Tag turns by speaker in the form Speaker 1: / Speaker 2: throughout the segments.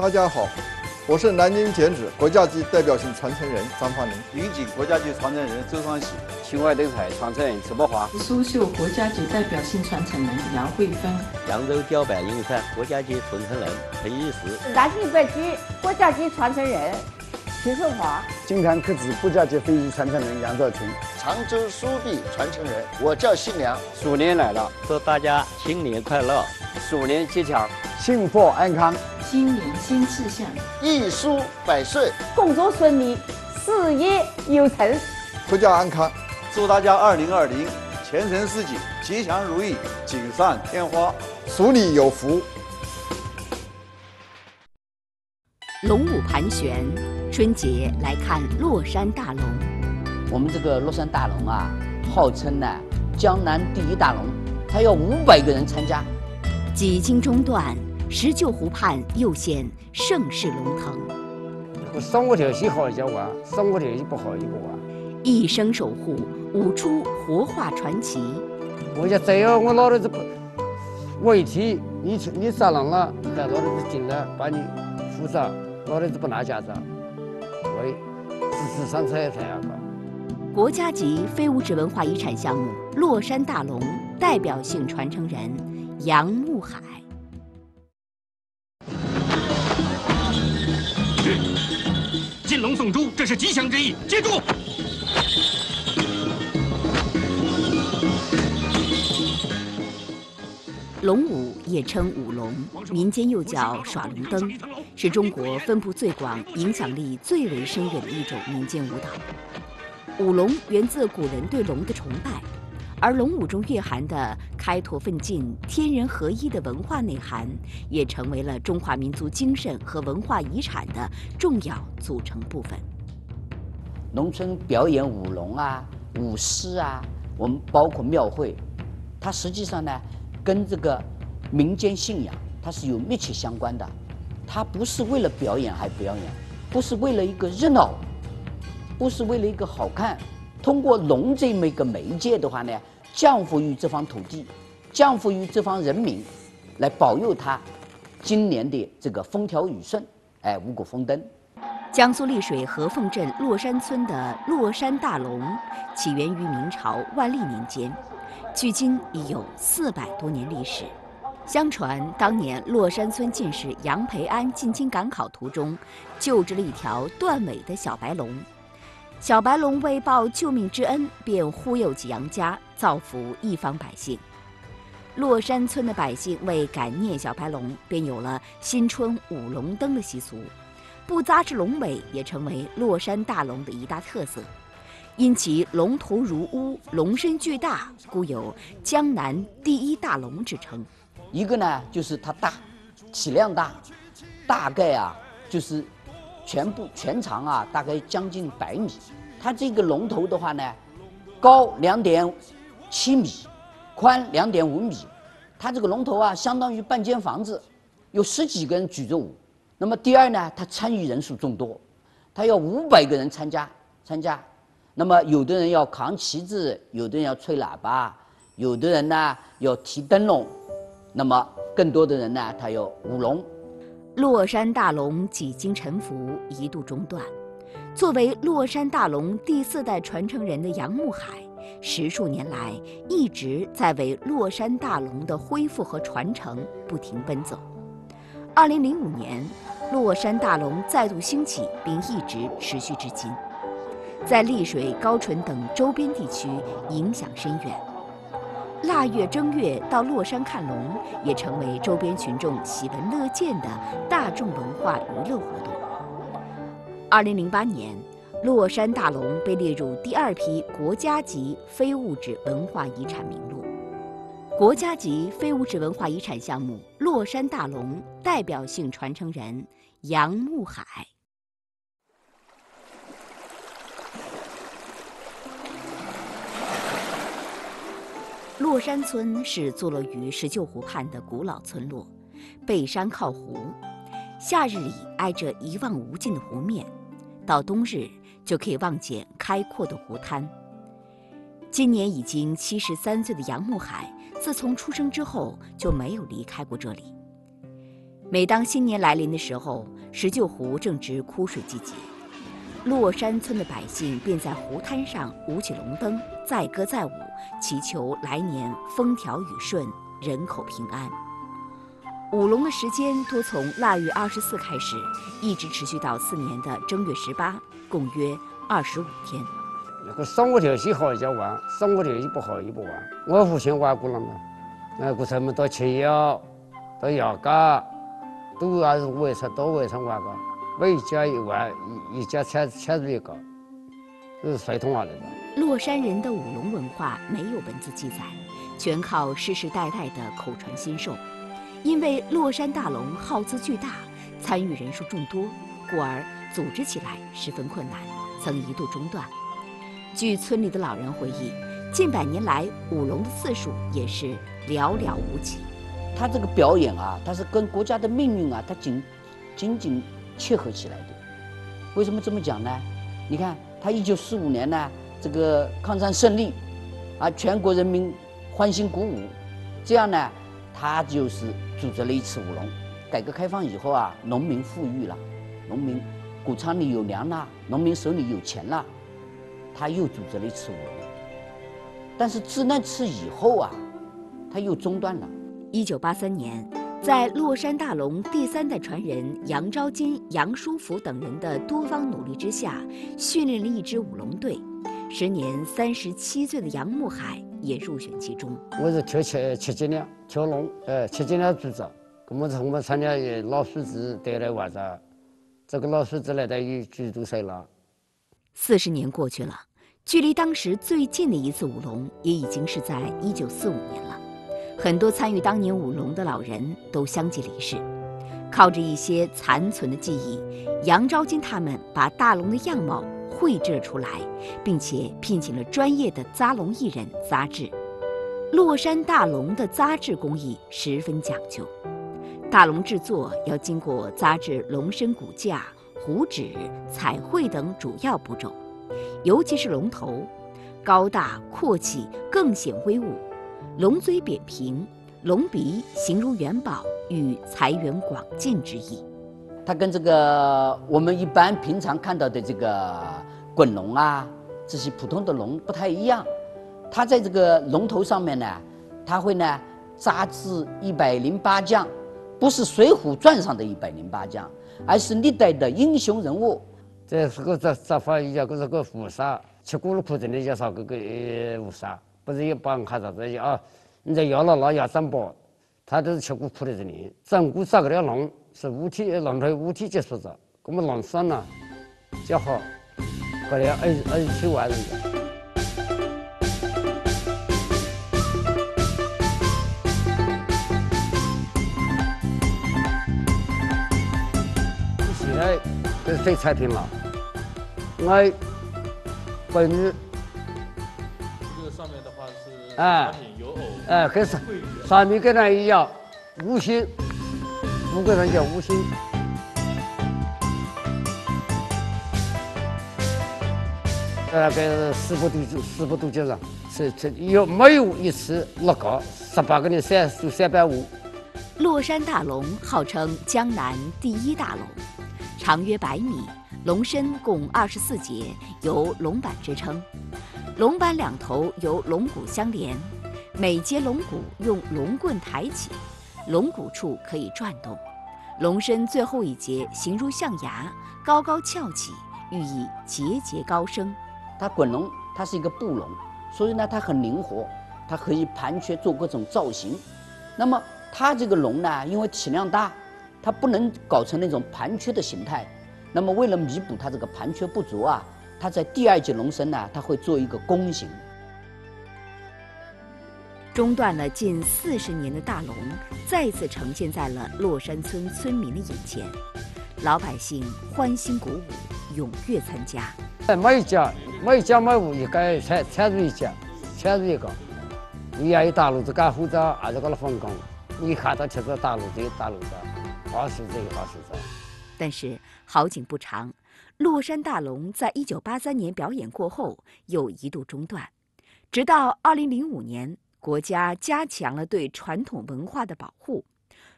Speaker 1: 大家好，我是南京剪纸国家级代表性传承人张发林，
Speaker 2: 云锦国家级传承人周双喜，
Speaker 3: 秦淮灯彩传承人陈伯华，
Speaker 4: 苏绣国家级代表性传承人姚慧芬，
Speaker 5: 扬州雕版印刷国家级传承人裴玉石，
Speaker 6: 南京白居国家级传承人徐胜华，
Speaker 7: 金坛刻纸国家级非遗传承人杨兆群，
Speaker 8: 常州书壁传承人我叫新良。
Speaker 3: 鼠年来了，
Speaker 5: 祝大家新年快乐，
Speaker 3: 鼠年吉祥，
Speaker 7: 幸福安康，
Speaker 4: 新年新气象，
Speaker 8: 一书百岁，
Speaker 6: 工作顺利，事业有成，
Speaker 1: 阖家安康。
Speaker 2: 祝大家2020前程似锦，吉祥如意，锦上添花，
Speaker 1: 鼠里有福。
Speaker 9: 龙舞盘旋，春节来看乐山大龙。
Speaker 10: 我们这个乐山大龙啊，号称呢江南第一大龙，它要500个人参加。
Speaker 9: 几经中断，石臼湖畔又现盛世龙腾。
Speaker 7: 生活条件好一点哇，生活条件不好一个哇。
Speaker 9: 一生守护，舞出活化传奇。
Speaker 7: 我讲只要我老头子不，我一提你杀人了，带老头子进来把你扶上，老头子不拿驾照，我自上车才要搞。
Speaker 9: 国家级非物质文化遗产项目乐山大龙代表性传承人杨慕海。
Speaker 11: 进龙送猪，这是吉祥之意，记住。
Speaker 9: 龙舞也称舞龙，民间又叫耍龙灯，是中国分布最广、影响力最为深远的一种民间舞蹈。舞龙源自古人对龙的崇拜，而龙舞中蕴含的开拓奋进、天人合一的文化内涵，也成为了中华民族精神和文化遗产的重要组成部分。
Speaker 10: 农村表演舞龙啊、舞狮啊，我们包括庙会，它实际上呢，跟这个民间信仰它是有密切相关的。它不是为了表演还表演，不是为了一个热闹，不是为了一个好看。通过龙这么一个媒介的话呢，降福于这方土地，降福于这方人民，来保佑他今年的这个风调雨顺，五谷丰登。
Speaker 9: 江苏丽水河凤镇乐山村的乐山大龙，起源于明朝万历年间，距今已有400多年历史。相传当年乐山村进士杨培安进京赶考途中，救治了一条断尾的小白龙。小白龙为报救命之恩，便忽悠起杨家，造福一方百姓。乐山村的百姓为感念小白龙，便有了新春舞龙灯的习俗。不扎之龙尾也成为乐山大龙的一大特色，因其龙头如乌，龙身巨大，故有江南第一大龙之称。
Speaker 10: 一个呢就是它大，体量大，大概啊就是全长啊大概将近100米。它这个龙头的话呢，高2.7米，宽2.5米。它这个龙头啊，相当于半间房子，有10几个人举着舞。那么第二呢，它参与人数众多，它要500个人参加。那么有的人要扛旗子，有的人要吹喇叭，有的人呢要提灯笼，那么更多的人呢，他要舞龙。
Speaker 9: 乐山大龙几经沉浮，一度中断。作为乐山大龙第4代传承人的杨慕海，10数年来一直在为乐山大龙的恢复和传承不停奔走。2005年，乐山大龙再度兴起，并一直持续至今，在丽水、高淳等周边地区影响深远。腊月、正月到乐山看龙，也成为周边群众喜闻乐见的大众文化娱乐活动。2008年，乐山大龙被列入第2批国家级非物质文化遗产名录。国家级非物质文化遗产项目乐山大龙代表性传承人杨慕海。乐山村是坐落于石臼湖畔的古老村落，背山靠湖，夏日里挨着一望无尽的湖面，到冬日就可以望见开阔的湖滩。今年已经73岁的杨慕海，自从出生之后就没有离开过这里。 每当新年来临的时候，石臼湖正值枯水季节，洛山村的百姓便在湖滩上舞起龙灯，载歌载舞，祈求来年风调雨顺，人口平安。舞龙的时间多从腊月24开始，一直持续到次年的正月18，共约25天。
Speaker 7: 那个生活条件好就玩，生活条件不好也不玩。我父亲玩过了嘛，过他们到七幺、到姚家，都还是晚上到晚上玩个，每家一玩，一家切入一个，这是传统下来的。
Speaker 9: 洛山人的舞龙文化没有文字记载，全靠世世代代的口传心授。因为洛山大龙耗资巨大，参与人数众多，故而组织起来十分困难，曾一度中断。据村里的老人回忆，近100年来舞龙的次数也是寥寥无几。
Speaker 10: 他这个表演啊，它是跟国家的命运啊，它紧紧切合起来的。为什么这么讲呢？你看，他1945年呢，这个抗战胜利，啊，全国人民欢欣鼓舞，这样呢，他就是组织了一次舞龙。改革开放以后啊，农民富裕了，农民谷仓里有粮了，农民手里有钱了，他又组织了一次舞龙。但是自那次以后啊，他又中断了。
Speaker 9: 1983年，在洛山大龙第3代传人杨昭金、杨书福等人的多方努力之下，训练了一支舞龙队。时年37岁的杨慕海也入选其中。
Speaker 7: 我是跳七节两跳龙，7节两组织。我们参加老叔子带来玩的，这个老叔子来的有几多岁了
Speaker 9: ？40年过去了，距离当时最近的一次舞龙也已经是在1945年了。很多参与当年舞龙的老人都相继离世，靠着一些残存的记忆，杨昭金他们把大龙的样貌绘制了出来，并且聘请了专业的扎龙艺人扎制。洛山大龙的扎制工艺十分讲究，大龙制作要经过扎制龙身骨架、虎指、彩绘等主要步骤，尤其是龙头，高大阔气，更显威武。龙嘴扁平，龙鼻形如元宝，与财源广进之意。
Speaker 10: 它跟这个我们一般平常看到的这个滚龙啊，这些普通的龙不太一样。它在这个龙头上面呢，它会呢扎制108将，不是《水浒传》上的108将，而是历代的英雄人物。
Speaker 7: 这是个扎法一样，这个武杀，吃咕噜裤子的叫啥个武杀。不是一帮看啥子啊？你在摇了老摇三包，他都是吃过苦的这里。整个这个龙是五体龙头五体结束的，我们龙山呢较好，过来27万人的。现在这是最产品了，我本日。跟上面跟人一样，五星，5个人叫5星。大概400多斤了，有没有一次落高？18个人350。
Speaker 9: 洛山大龙号称江南第1大龙，长约100米，龙身共24节，由龙板支撑。龙板两头由龙骨相连，每节龙骨用龙棍抬起，龙骨处可以转动。龙身最后一节形如象牙，高高翘起，寓意节节高升。
Speaker 10: 它滚龙它是一个步龙，所以呢它很灵活，它可以盘曲做各种造型。那么它这个龙呢，因为体量大，它不能搞成那种盘曲的形态。那么为了弥补它这个盘曲不足啊，它在第2节龙身呢，它会做一个弓形。
Speaker 9: 中断了近40年的大龙，再次呈现在了洛山村村民的眼前，老百姓欢欣鼓舞，踊跃参加。
Speaker 7: 每一家每户一个参与一个，你要有大路子干护照，还是个风光。你看到这个大路子，好是这个好是这。
Speaker 9: 但是好景不长，洛山大龙在1983年表演过后，又一度中断，直到2005年，国家加强了对传统文化的保护，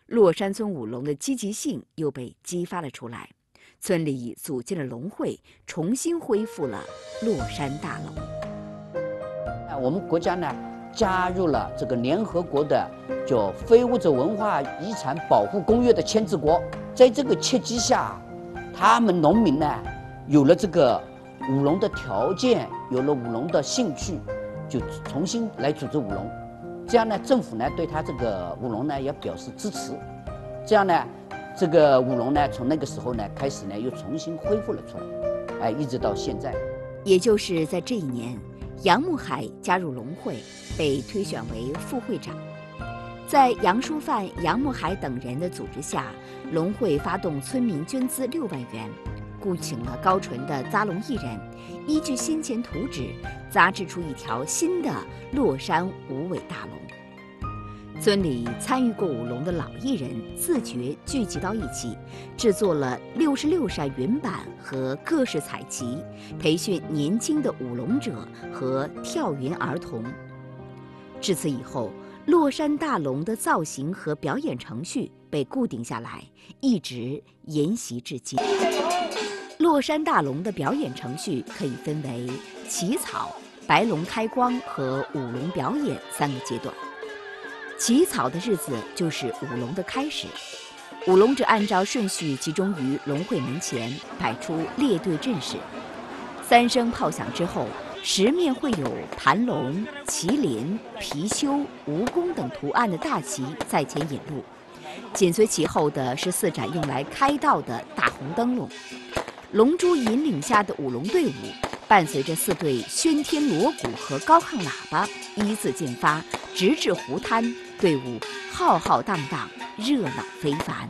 Speaker 9: 洛山村舞龙的积极性又被激发了出来，村里组建了龙会，重新恢复了洛山大龙。
Speaker 10: 我们国家呢加入了这个联合国的叫非物质文化遗产保护公约的签字国，在这个契机下，他们农民呢有了这个舞龙的条件，有了舞龙的兴趣，就重新来组织舞龙。这样呢，政府呢对他这个舞龙呢也表示支持。这样呢，这个舞龙呢从那个时候呢开始呢又重新恢复了出来，一直到现在。
Speaker 9: 也就是在这一年，杨慕海加入龙会，被推选为副会长。在杨淑范、杨慕海等人的组织下，龙会发动村民捐资6万元，雇请了高淳的扎龙艺人，依据先前图纸，扎制出一条新的洛山五尾大龙。村里参与过舞龙的老艺人自觉聚集到一起，制作了66扇云板和各式彩旗，培训年轻的舞龙者和跳云儿童。至此以后，洛山大龙的造型和表演程序被固定下来，一直沿袭至今。洛山大龙的表演程序可以分为起草、白龙开光和舞龙表演3个阶段。起草的日子就是舞龙的开始，舞龙者按照顺序集中于龙会门前，摆出列队阵势。3声炮响之后，十面会有盘龙、麒麟、貔貅、蜈蚣等图案的大旗在前引路，紧随其后的是4盏用来开道的大红灯笼。龙珠引领下的舞龙队伍，伴随着4对喧天锣鼓和高亢喇叭，依次进发，直至湖滩，队伍浩浩荡荡，热闹非凡。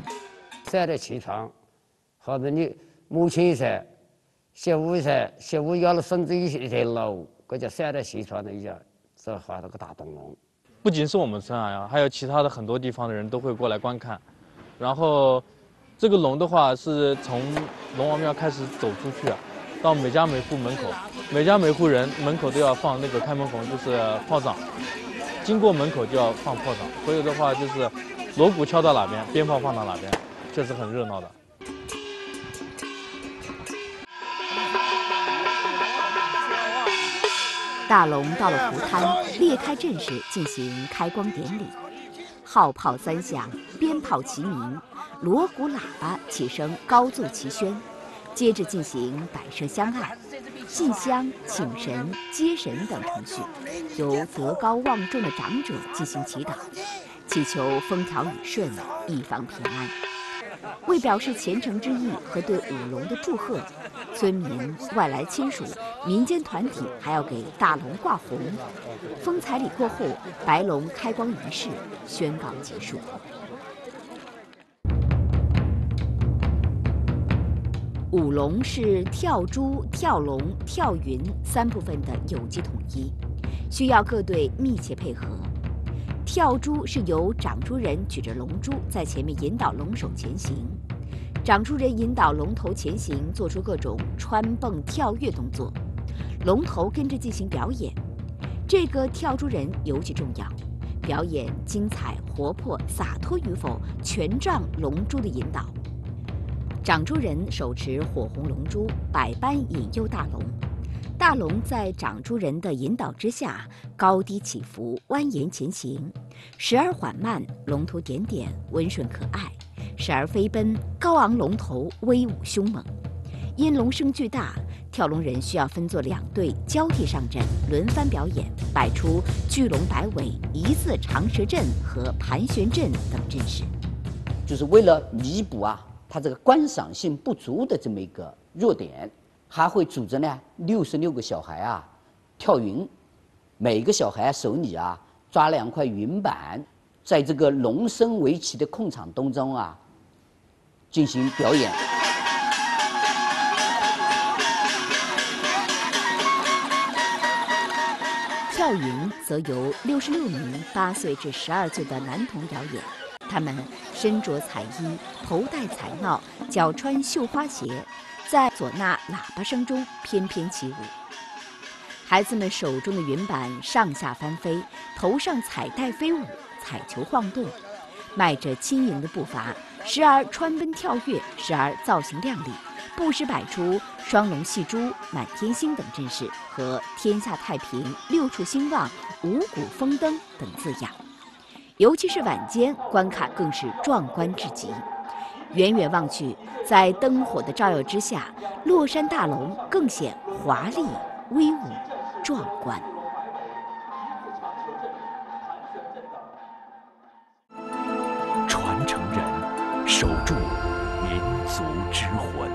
Speaker 7: 3代起床，或者你母亲噻，下午要了孙子一条路，这叫3代起床的一样，这画了个大灯笼。
Speaker 12: 不仅是我们村啊，还有其他的很多地方的人都会过来观看。然后，这个龙的话是从龙王庙开始走出去啊，到每家每户门口，每家每户人门口都要放那个开门红，就是炮仗。经过门口就要放炮仗，所以的话就是锣鼓敲到哪边，鞭炮放到哪边，确实很热闹的。
Speaker 9: 大龙到了湖滩，列开阵势进行开光典礼，号炮3响，鞭炮齐鸣，锣鼓喇叭起声高奏齐宣，接着进行摆设香案、进香、请神、接神等程序，由德高望重的长者进行祈祷，祈求风调雨顺，一方平安。为表示虔诚之意和对舞龙的祝贺，村民、外来亲属、民间团体还要给大龙挂红。封彩礼过后，白龙开光仪式宣告结束。舞龙是跳猪、跳龙、跳云3部分的有机统一，需要各队密切配合。跳猪是由掌珠人举着龙珠在前面引导龙首前行，掌珠人引导龙头前行，做出各种穿蹦跳跃动作，龙头跟着进行表演。这个跳珠人尤其重要，表演精彩、活泼、洒脱与否，全仗龙珠的引导。掌珠人手持火红龙珠，百般引诱大龙。大龙在掌珠人的引导之下，高低起伏，蜿蜒前行，时而缓慢，龙头点点，温顺可爱；时而飞奔，高昂龙头，威武凶猛。因龙声巨大，跳龙人需要分作2队交替上阵，轮番表演，摆出巨龙摆尾、一字长蛇阵和盘旋阵等阵势，
Speaker 10: 就是为了弥补它这个观赏性不足的这么一个弱点。还会组织呢66个小孩跳云，每个小孩手里抓2块云板，在这个龙身围棋的空场当中进行表演。
Speaker 9: 跳云则由66名8岁至12岁的男童表演，他们身着彩衣，头戴彩帽，脚穿绣花鞋，在唢呐、喇叭声中翩翩起舞。孩子们手中的云板上下翻飞，头上彩带飞舞，彩球晃动。 迈着轻盈的步伐，时而穿奔跳跃，时而造型靓丽，不时摆出双龙戏珠、满天星等阵势和天下太平、六畜兴旺、五谷丰登等字样。尤其是晚间观看更是壮观至极。远远望去，在灯火的照耀之下，落山大龙更显华丽、威武、壮观。
Speaker 13: 传承人，守住民族之魂。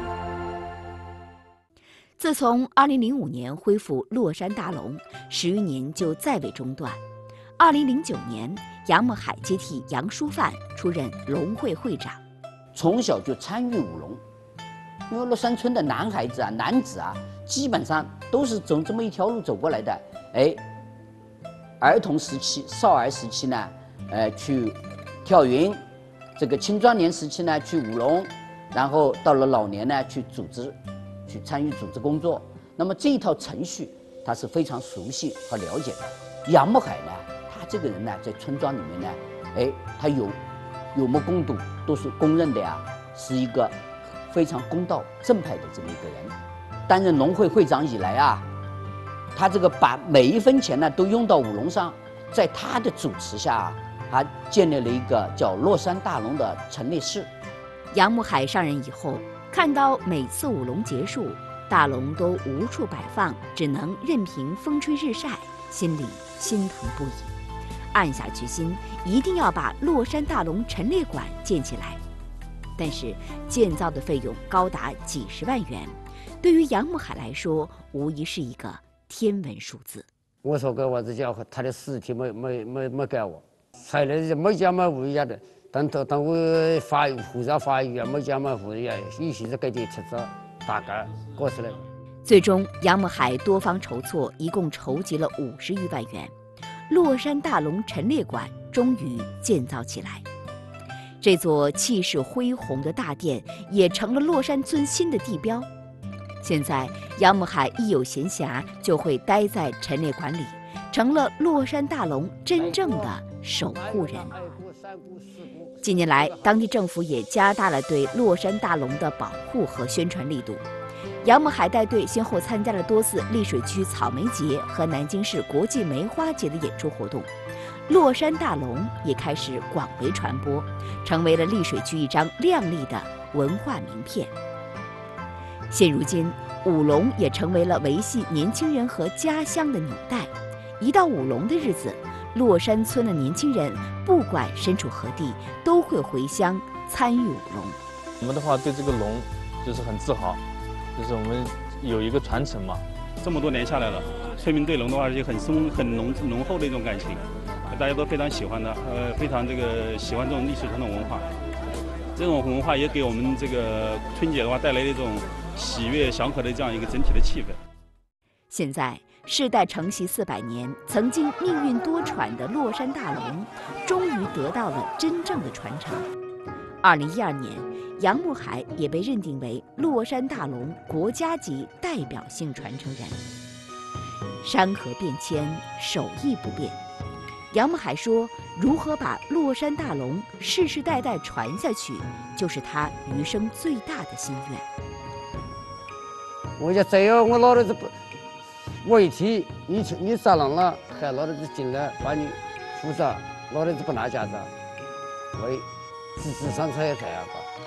Speaker 9: 自从2005年恢复落山大龙，10余年就再未中断。2009年，杨孟海接替杨淑范出任龙会会长。
Speaker 10: 从小就参与舞龙，因为乐山村的男孩子啊、男子啊，基本上都是走这么一条路走过来的。儿童时期、少儿时期呢，去跳云；这个青壮年时期呢，去舞龙；然后到了老年呢，去参与组织工作。那么这一套程序，他是非常熟悉和了解的。杨孟海呢，他这个人呢，在村庄里面呢，他有目共睹，都是公认的呀，是一个非常公道正派的这么一个人。担任龙会会长以来啊，他这个把每一分钱呢都用到舞龙上，在他的主持下啊，他建立了一个叫落山大龙的陈列室。
Speaker 9: 杨孟海上任以后，看到每次舞龙结束，大龙都无处摆放，只能任凭风吹日晒，心里心疼不已。暗下决心，一定要把落山大龙陈列馆建起来。但是建造的费用高达几十万元，对于杨孟海来说，无疑是一个天文数字。
Speaker 7: 我说给我这家伙，他的尸体没给我，才来没家没户呀的，等我护照发育啊，没家没户呀，一些是给点车子，大概过去了。
Speaker 9: 最终，杨孟海多方筹措，一共筹集了50余万元。落山大龙陈列馆终于建造起来，这座气势恢宏的大殿也成了落山村新的地标。现在，杨孟海一有闲暇就会待在陈列馆里，成了落山大龙真正的守护人。近年来，当地政府也加大了对落山大龙的保护和宣传力度。杨孟海带队先后参加了多次溧水区草莓节和南京市国际梅花节的演出活动，落山大龙也开始广为传播，成为了溧水区一张亮丽的文化名片。现如今，舞龙也成为了维系年轻人和家乡的纽带。一到舞龙的日子，落山村的年轻人不管身处何地，都会回乡参与舞龙。
Speaker 12: 我们的话对这个龙就是很自豪，就是我们有一个传承嘛。
Speaker 14: 这么多年下来了，村民对龙的话是很浓厚的一种感情，大家都非常喜欢的，非常喜欢这种历史传统文化。这种文化也给我们这个春节的话带来了一种喜悦祥和的这样一个整体的气氛。
Speaker 9: 现在世代承袭400年，曾经命运多舛的落山大龙，终于得到了真正的传承。2012年，杨孟海也被认定为落山大龙国家级代表性传承人。山河变迁，手艺不变。杨孟海说，如何把落山大龙世世代代传下去，就是他余生最大的心愿。
Speaker 7: 我就只要我老儿子不，我一提你杀人了，喊老儿子进来把你扶上，老儿子不拿驾照，我自上车才要搞。